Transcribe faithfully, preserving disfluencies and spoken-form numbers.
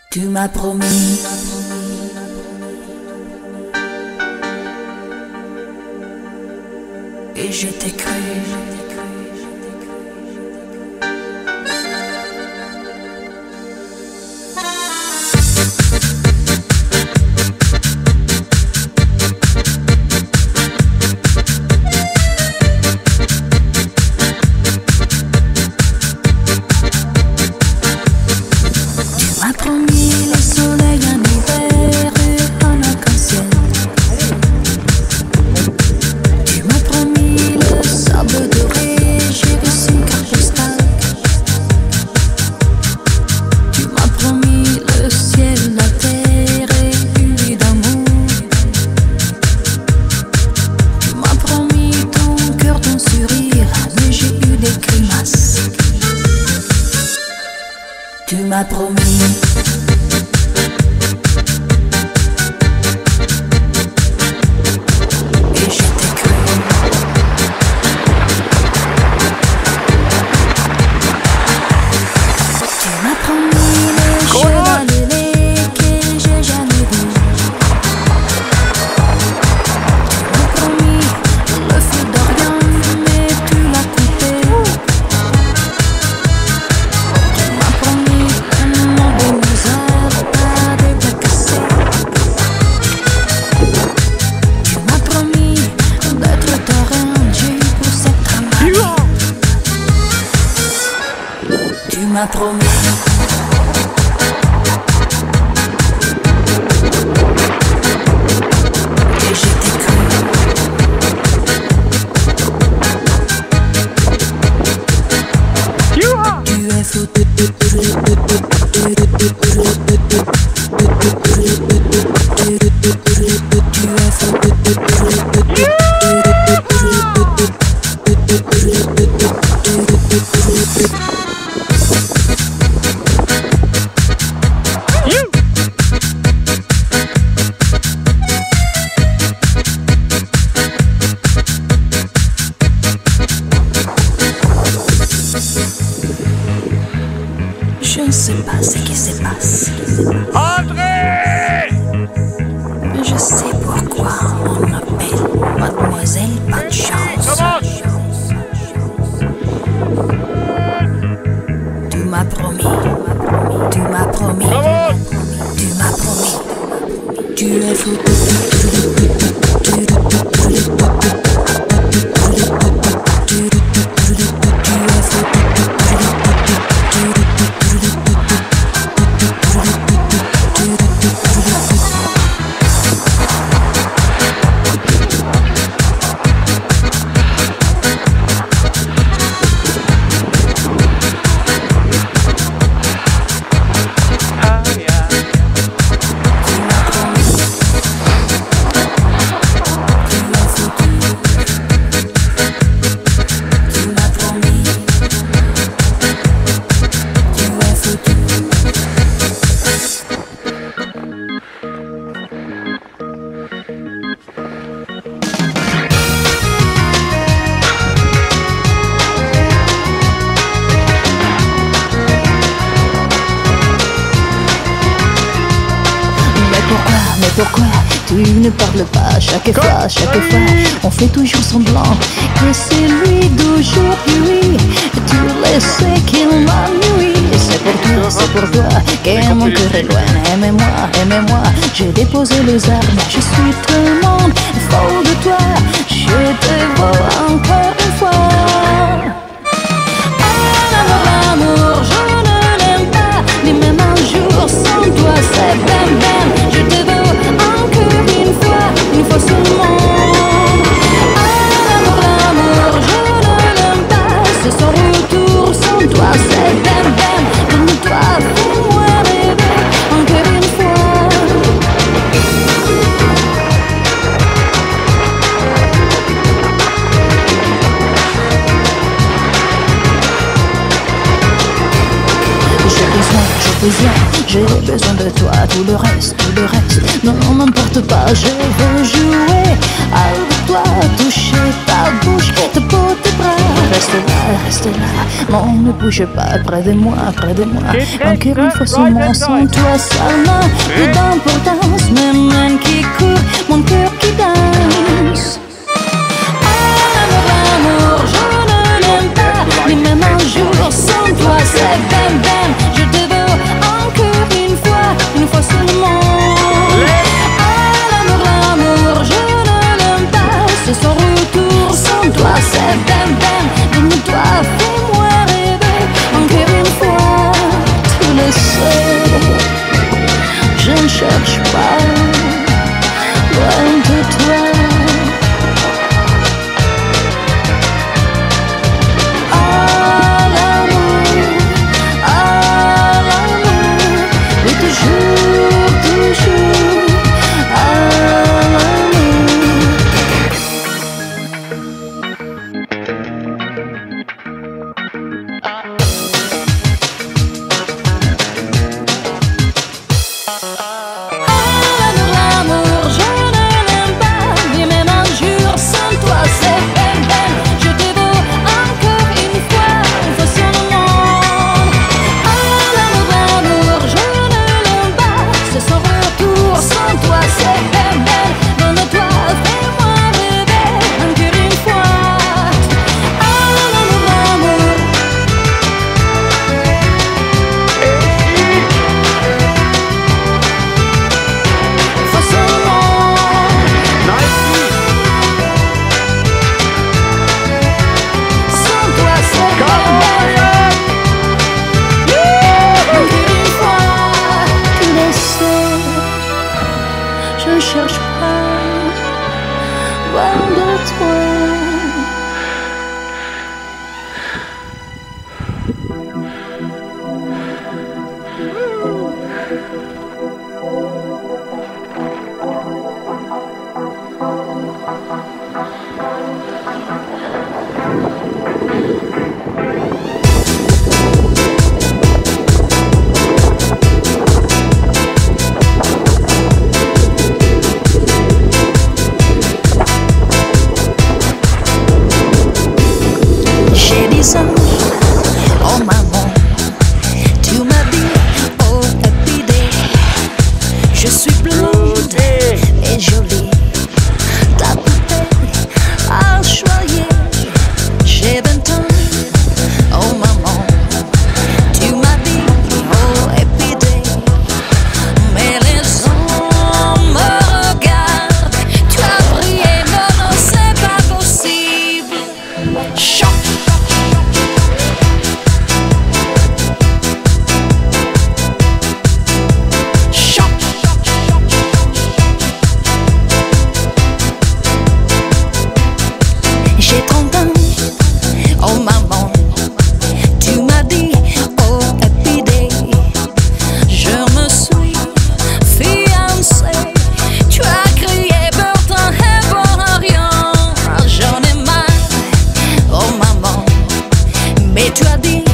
Tu m'as promis et je t'ai cru. Tu m'as promis et je t'ai cru. Tu m'as promis le cheval ailé que j'ai jamais vu. Tu m'as promis le feu d'Orient mais tu l'as coupé. Tu m'as promis et je t'ai cru. Tu es fou. Tu es fou. Je ne sais pas ce qui se passe. André! Je sais pourquoi on m'appelle Mademoiselle Pas de Chance. Tu m'as promis, tu m'as promis, tu m'as promis. Tu es fou. Pourquoi tu ne parles pas chaque fois, chaque fois on fait toujours semblant que c'est lui d'aujourd'hui. Tu le sais qu'il m'ennuie. C'est pour toi, c'est pour toi que mon cœur est loin. Aimez-moi, aimez-moi, j'ai déposé les armes. Je suis tellement faux de toi, je te veux encore une fois. Ah, l'amour, je ne l'aime pas, ni même un jour sans toi. C'est ben ben, je te veux une fois seulement. Ah, l'amour, l'amour, je ne l'aime pas. C'est son retour sans toi. C'est ben ben, donne-toi, fais-moi rêver encore une fois. J'ai besoin, j'ai besoin, j'ai besoin de toi. Tout le reste, tout le reste, non, n'importe pas. Je veux jouer avec toi, toucher ta bouche, ta peau, tes bras. reste là, reste là. Non, ne bouge pas, près de moi, près de moi. Encore une fois seulement, sans toi, ça n'a plus d'importance. Mes mains qui courent, mon cœur qui danse. L'amour, je ne l'aime pas, mais même un jour sans toi c'est bam bam. Je te veux encore une fois, une fois seulement. Ah l'amour, l'amour, je ne l'aime pas, c'est son retour sans toi c'est bam bam. Donne-toi, fais-moi rêver encore une fois. Tu le sais, je ne cherche pas loin de toi. Je ne cherche pas loin de toi. Oh maman, tu m'as dit, oh happy day. Je suis blonde et jolie, ta poupée à choyer. J'ai vingt ans, oh maman, tu m'as dit, oh happy day. Mais les gens me regardent, tu as brillé, non, non, c'est pas possible. Choc. J'ai trente ans, oh maman, tu m'as dit, oh happy day. Je me suis fiancée, tu as crié pourtant et pour rien. J'en ai marre, oh maman, mais tu as dit